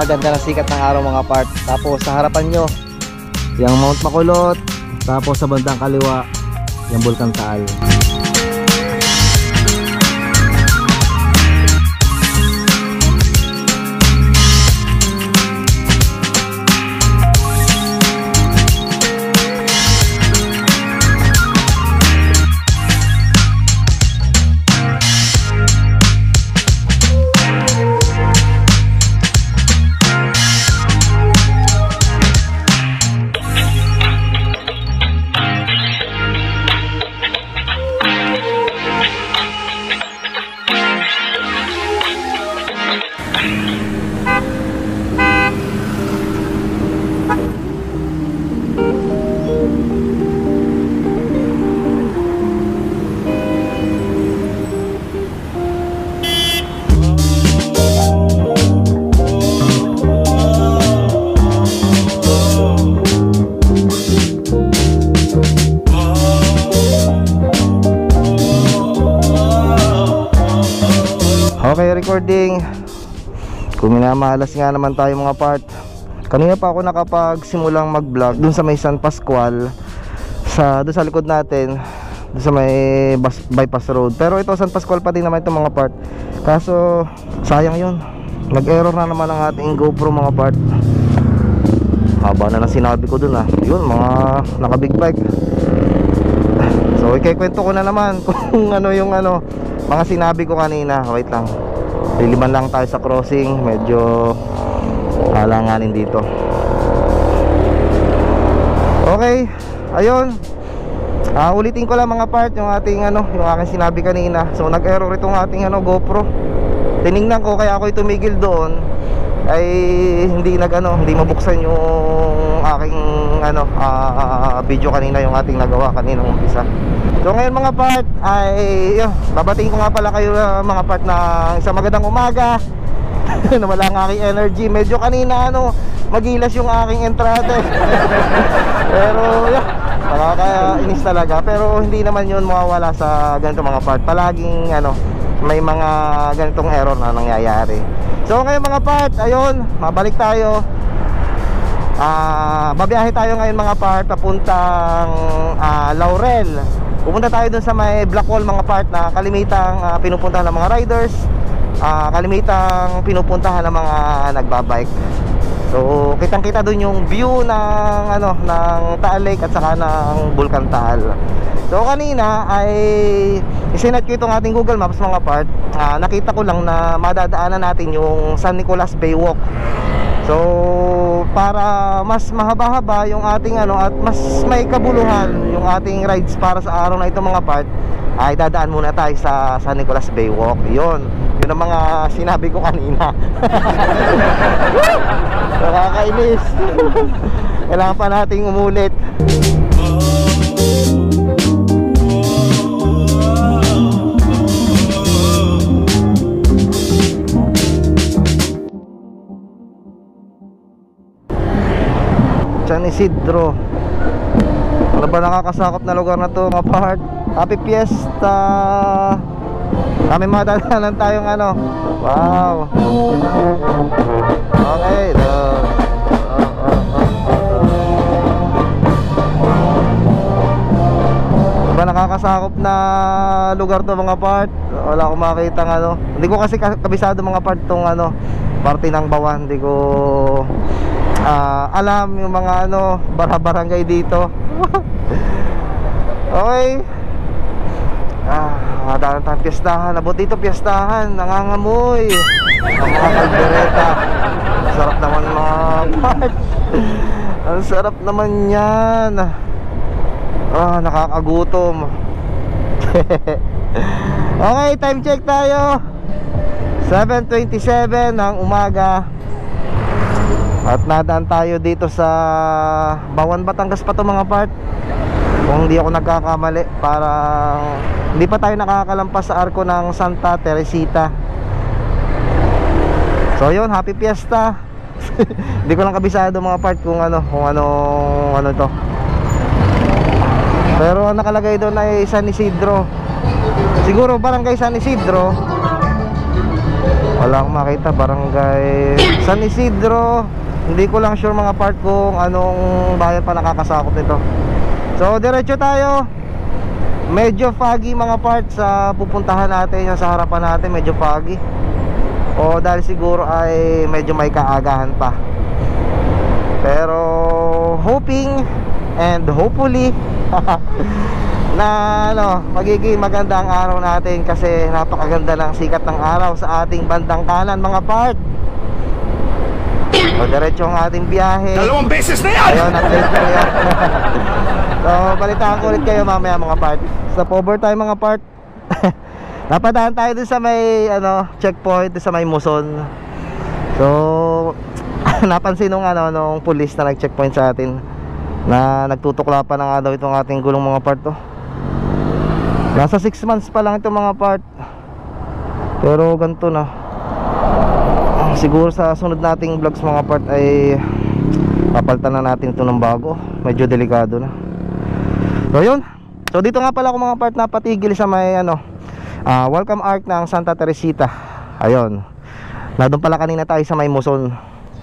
napakaganda ng sikat ng araw mga part. Tapos sa harapan nyo yung Mount Makulot, tapos sa bandang kaliwa yung Bulkang Taal. Okay, recording. Kung minamalas nga naman tayo mga part. Kanina pa ako nakapagsimulang mag-vlog dun sa may San Pascual, dun sa likod natin, dun sa may bypass road. Pero ito San Pascual pa din naman itong mga part. Kaso sayang yun, nag-error na naman ang ating GoPro mga part. Haba na ng sinabi ko dun yun, mga naka big bike. So ikikwento ko na naman kung ano yung mga sinabi ko kanina. Wait lang, liliman lang tayo sa crossing. Medyo halanganin dito. Okay, ayun. Ulitin ko lang mga part yung ating yung aking sinabi kanina. So nag-error itong ating GoPro. Tiningnan ko, kaya ako tumigil doon ay hindi hindi mabuksan yung aking video kanina, yung ating nagawa kanina umpisa. So ngayon mga part ay babatiin ko nga pala kayo mga part na isang magandang umaga. Nawala ang aking energy. Medyo kanina magilas yung aking entrada. Pero nakakainis talaga. Pero hindi naman yun mawawala sa ganito mga part. Palaging may mga ganitong error na nangyayari. So ngayon mga part, ayun, mabalik tayo. Babiyahe tayo ngayon mga part papuntang Laurel. Pupunta tayo dun sa may Black Wall mga part na kalimitang pinupuntahan ng mga riders, kalimitang pinupuntahan ng mga nagbabike. So kitang kita dun yung view ng ng Taal Lake at saka ng Bulkang Taal. So kanina ay isinet ko itong ating Google Maps mga part. Nakita ko lang na madadaanan natin yung San Nicolas Bay Walk. So para mas mahaba-haba yung ating at mas may kabuluhan yung ating rides para sa araw na ito mga part, ay dadaan muna tayo sa San Nicolas Bay Walk. Yun ang mga sinabi ko kanina. Nakakainis. Kailangan pa nating umulit. San Isidro. Ano ba nakakasakop na lugar na to mga part? Happy Fiesta. Kami madadaanan tayong wow. Okay, ba nakakasakop na lugar to mga part? Wala akong makita hindi ko kasi kabisado mga part tong parte ng Bawan. Hindi ko alam yung mga barangay dito. Okay. Madaan tayong piyestahan. Abot dito piyestahan, nangangamoy ang mga kaldereta. Ang sarap naman mga part. Ang sarap naman yan. Nakakagutom. Okay, time check tayo. 7:27 ng umaga. At nadaan tayo dito sa Bawan, Batangas pa to mga part. Kung hindi ako nagkakamali, parang hindi pa tayo nakakalampas sa arko ng Santa Teresita. So yun, happy fiesta. Hindi ko lang kabisado mga part kung ano to. Pero nakalagay doon ay San Isidro. Siguro barangay San Isidro. Wala akong makita. Barangay San Isidro. Hindi ko lang sure mga part kung anong bayan pa nakakasakop nito. So diretso tayo. Medyo foggy mga part sa pupuntahan natin. Yung sa harapan natin medyo foggy. O dahil siguro ay medyo may kaagahan pa. Pero hoping and hopefully na magiging maganda ang araw natin, kasi napakaganda ng sikat ng araw sa ating bandang kanan mga part. So diretso ang ating biyahe. 2 beses na yan! Ayun, update ko yan. So balitaan ko ulit kayo mamaya mga part. Stop over tayo mga part. Napadaan tayo dun sa may checkpoint, dun sa may Muson. So napansin nung pulis na nag-checkpoint sa atin na nagtutukla pa na nga daw itong ating gulong mga part to. Nasa 6 months pa lang itong mga part. Pero ganito na. Siguro sa sunod nating vlogs mga part ay papalitan na natin ito ng bago. Medyo delikado na. So yun. So dito nga pala ako mga part napatigil sa may welcome arc ng Santa Teresita. Ayun. Nandun pala kanina tayo sa may Muson.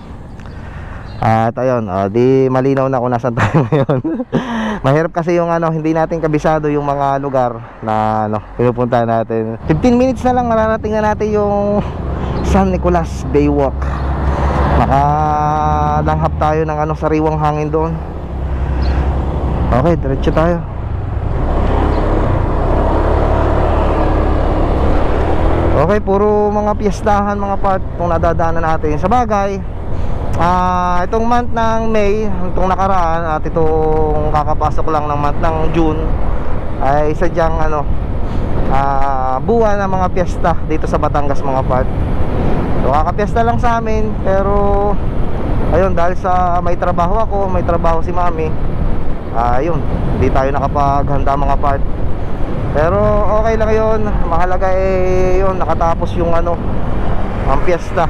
At ayun, di malinaw na kung nasan tayo ngayon. Mahirap kasi yung hindi natin kabisado yung mga lugar na pinupunta natin. 15 minutes na lang mararating na natin yung San Nicolas Baywalk. Makalanghap tayo ng sariwang hangin doon. Okay, diretso tayo. Okay, puro mga piyestahan mga part kung nadadaanan natin. Sa bagay, itong month ng May, itong nakaraan at itong kakapasok lang ng month ng June ay sadyang buwan ng mga piyesta dito sa Batangas mga part. So kakapiyesta lang sa amin, pero ayun, dahil sa may trabaho ako, may trabaho si mami, ayun, hindi tayo nakapaghanda mga part. Pero okay lang yun. Mahalaga yun, nakatapos yung ang piyesta.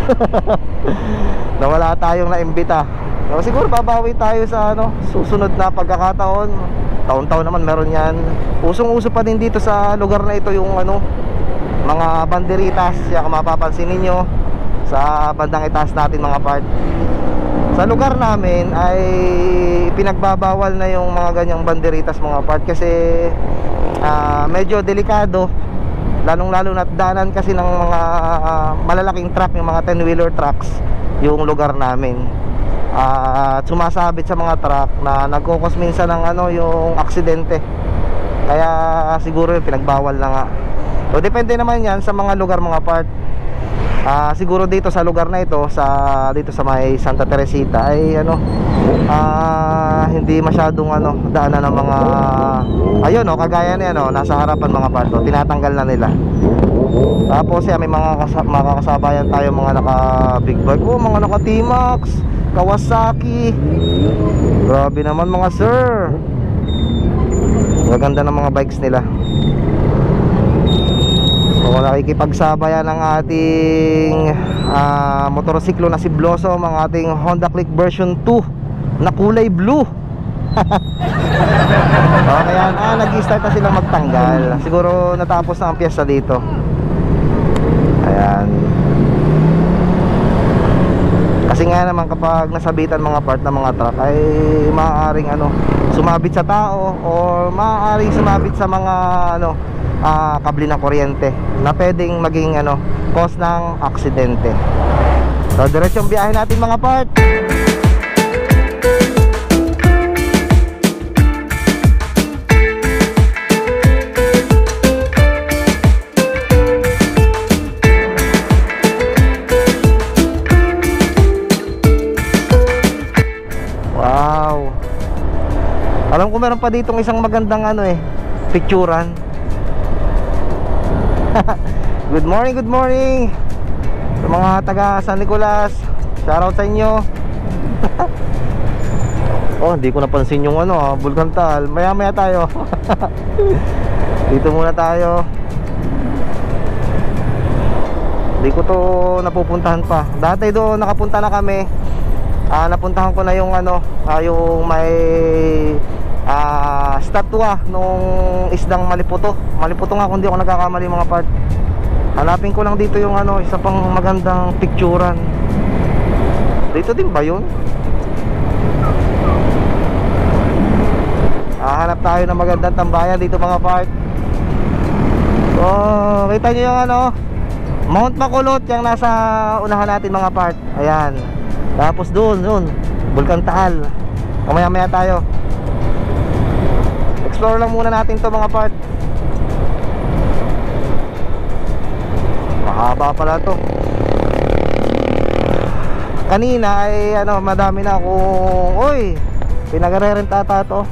Nawala tayong naimbita. So, siguro babawi tayo sa susunod na pagkakataon. Taon-taon naman meron yan. Usong-uso pa din dito sa lugar na ito yung mga banderitas. Kaya kung mapapansin ninyo sa bandang itaas natin mga part, sa lugar namin ay pinagbabawal na yung mga ganyang banderitas mga part, kasi medyo delikado, lalong-lalo na daanan kasi ng mga malalaking truck, yung mga 10-wheeler trucks yung lugar namin. At sumasabit sa mga truck na nagkukos minsan ng yung aksidente. Kaya siguro yung pinagbawal na nga. So depende naman yan sa mga lugar mga part. Siguro dito sa lugar na ito, dito sa may Santa Teresita ay hindi masyadong daanan ng mga ayun kagaya niyan nasa harapan mga part, tinatanggal na nila. Tapos may mga kasabayan tayo, mga naka big bike, mga naka T-Max, Kawasaki. Grabe naman mga sir. Maganda ng mga bikes nila. So nakikipagsabayan ng ating motorsiklo na si Blossom, ang ating Honda Click version 2 na kulay blue. Okay, nag-start na silang magtanggal. Siguro natapos na ang piyesta dito. Ayan. Kasi nga naman kapag nasabitan mga part ng mga truck ay maaaring sumabit sa tao, or maaaring sumabit sa mga kabli ng kuryente na pwedeng maging cause ng aksidente. So diretsong biyahe natin mga part. Wow. Alam ko meron pa ditong isang magandang picturan. Good morning, good morning sa mga taga San Nicolas. Shoutout sa inyo. Oh, hindi ko napansin yung Bulkantal. Maya-maya tayo. Dito muna tayo. Hindi ko to napupuntahan pa. Dati doon nakapunta na kami. Napuntahan ko na yung yung may statwa nung isdang Maliputo. Maliputo nga kung di ako nagkakamali mga part. Hanapin ko lang dito yung ano, isa pang magandang picturan. Dito din ba yun? Hanap tayo ng magandang tambayan dito mga part. So kita nyo yung ano, Mount Makulot, yung nasa unahan natin mga part. Ayan. Tapos doon Bulkan Taal. Mamaya tayo. Explore lang muna natin to mga part. Mahaba pala to. Kanina ay ano, madami na akong pinag-rerent ata to.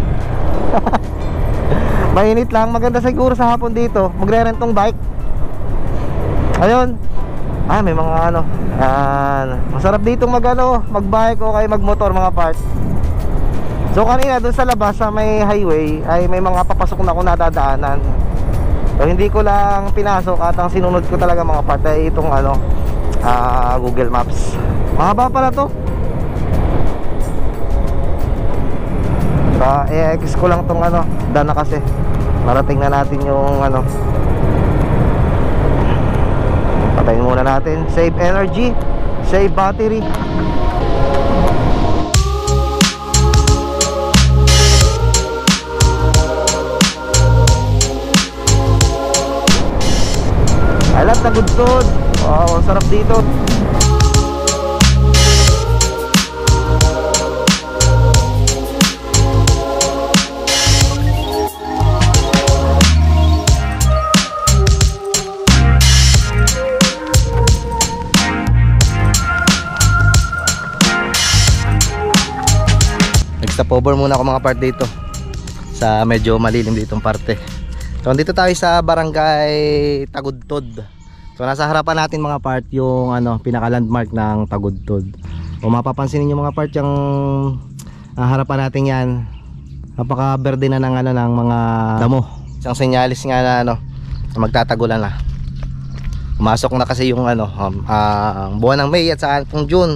Mainit lang, maganda siguro sa hapon dito magre-rent tong bike. Ayun. May mga ano, masarap dito mag-bike o kaya mag-motor mga part. So kanina doon sa labas sa may highway ay may mga papasok na ako nadadaanan. So hindi ko lang pinasok at ang sinunod ko talaga mga part ay itong ano, Google Maps. Mahaba pala to. I-X ko lang tong ano, dana kasi marating na natin yung ano. Patayin muna natin. Save energy, save battery. Alat na gudtod. Wow, sarap dito. Nag-stop over muna ako mga part dito sa medyo malilim ditong parte. So dito tayo sa barangay Tagudtod. So nasa harapan natin mga part yung ano, pinaka landmark ng Tagudtod. Kung mapapansin niyo mga part yung harapan natin yan, napaka berde na ng ano, ng mga damo. Isang senyalis nga na ano, magtatagulan na. Pumasok na kasi yung ano, buwan ng May at saka itong June.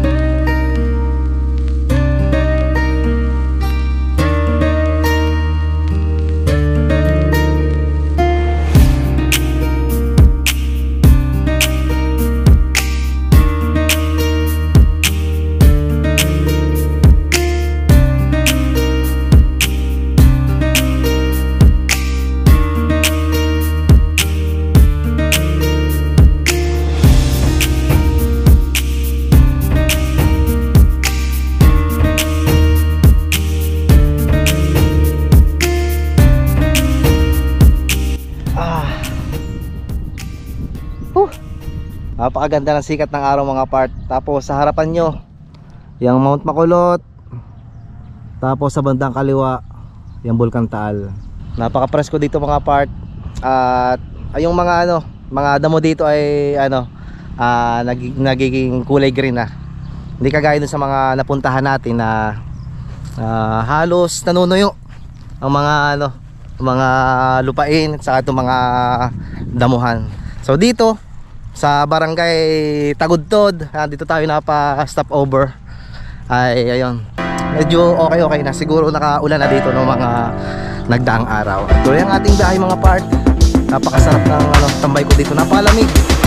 Napakaganda ng sikat ng araw mga part. Tapos sa harapan nyo yung Mount Makulot, tapos sa bandang kaliwa yung Bulkan Taal. Napaka-presko dito mga part. At yung mga ano, mga damo dito ay ano, nagiging kulay green na. Hindi kagaya dun sa mga napuntahan natin na halos nanunuyo ang mga ano, mga lupain at saka itong mga damuhan. So dito sa barangay Tagudtod, dito tayo napa-stop over. Ay ayun, medyo okay na, siguro nakaulan na dito ng mga nagdaang araw. Tuloy ang ating biyahe mga part. Napakasarap ng ano, tambay ko dito, napalamig.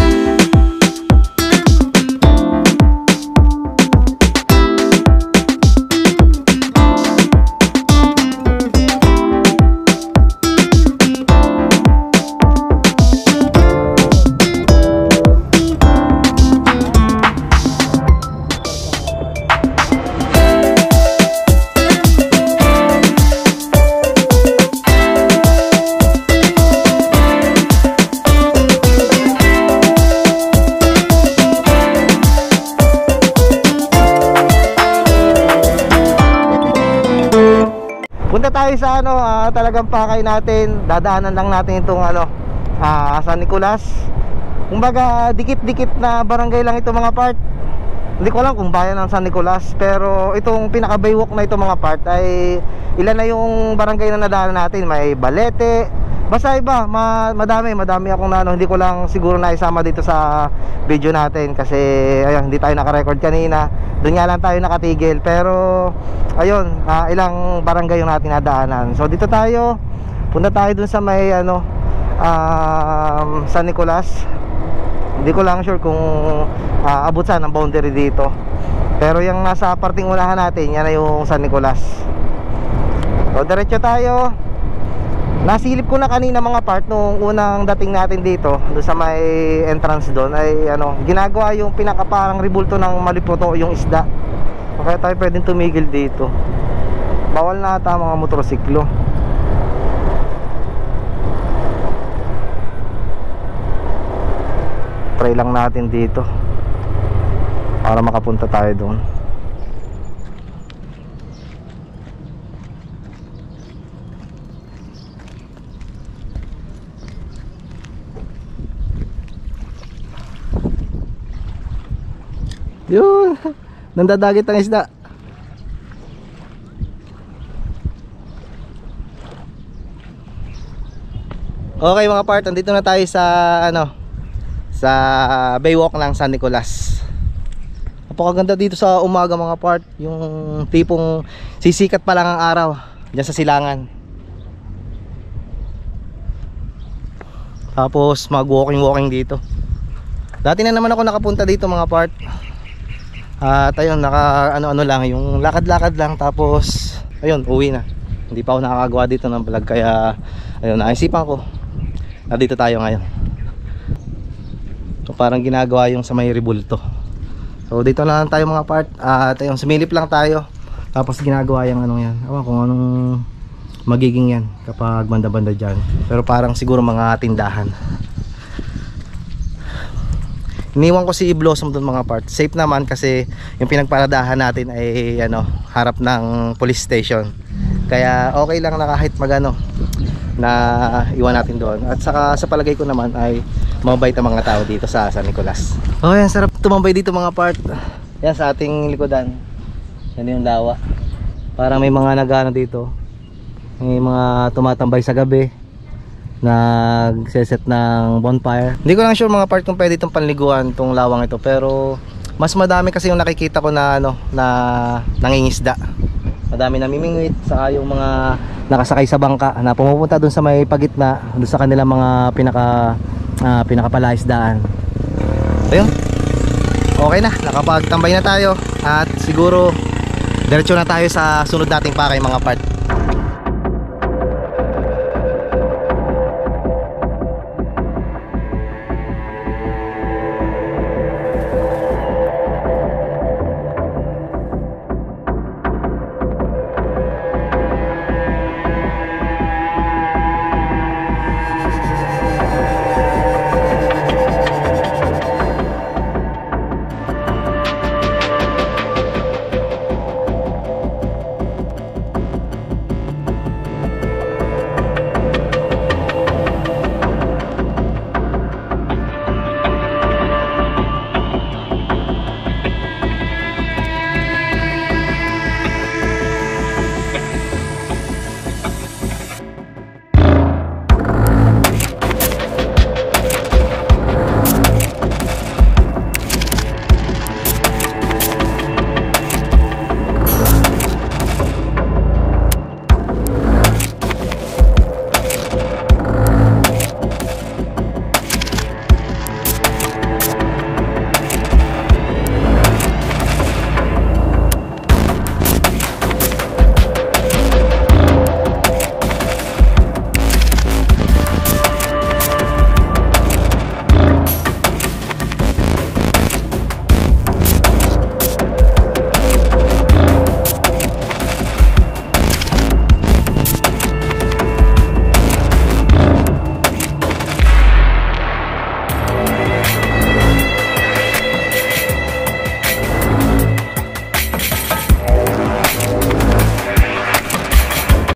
Punta tayo sa ano, talagang pakay natin. Dadaanan lang natin itong ano, San Nicolas. Kumbaga dikit-dikit na barangay lang ito mga part. Hindi ko alam kung bayan ng San Nicolas, pero itong pinaka-baywalk na ito mga part ay ilan na yung barangay na nadaanan natin. May Balete, basta iba, madami akong ano, hindi ko lang siguro naisama dito sa video natin kasi ayun, hindi tayo naka-record kanina. Doon nga lang tayo nakatigil, pero ayun, ilang barangay yung natin nadaanan. So dito tayo, punta tayo dun sa may ano, San Nicolas. Hindi ko lang sure kung abot saan ang boundary dito. Pero yung nasa parting unahan natin, yan na yung San Nicolas. So diretso tayo. Nasilip ko na kanina mga part nung unang dating natin dito, doon sa may entrance doon, ay ano, ginagawa yung pinakaparang ribulto ng maliputo yung isda. Kaya tayo pwedeng tumigil dito. Bawal na ata mga motorsiklo. Try lang natin dito para makapunta tayo doon. Yun, nandadagit ang isda. Okay mga part, andito na tayo sa ano, sa baywalk ng San Nicolas. Napakaganda dito sa umaga mga part. Yung tipong sisikat pa lang ang araw diyan sa silangan. Tapos mag walking dito. Dati na naman ako nakapunta dito mga part. At ayun, naka ano lang, yung lakad-lakad lang, tapos ayun, uwi na. Hindi pa ako nakakagawa dito ng vlog, kaya ayun, naisipan ko na dito tayo ngayon. So parang ginagawa yung sa may ribulto. So dito na lang tayo mga part. At ayun, sumilip lang tayo. Tapos ginagawa yung ano yan. Ewan kung anong magiging yan kapag banda-banda dyan. Pero parang siguro mga tindahan. Iniwan ko si Blossom doon mga part. Safe naman kasi yung pinagparadahan natin ay ano, harap ng police station. Kaya okay lang na kahit magano na iwan natin doon. At saka sa palagay ko naman ay mabait ang mga tao dito sa San Nicolas. Oh, yan, sarap tumambay dito mga part. Yan sa ating likodan. Yan yung lawa. Parang may mga nagano dito. May mga tumatambay sa gabi, nagseset ng bonfire. Hindi ko lang sure mga part kung pwede itong panliguan, itong lawang ito, pero mas madami kasi yung nakikita ko na ano, na nangingisda. Madami namimingwit, saka yung mga nakasakay sa bangka na pumupunta dun sa may pagitna, dun sa kanilang mga pinakapalaisdaan. Ayun, okay na, nakapagtambay na tayo. At siguro diretso na tayo sa sunod nating pakay mga part.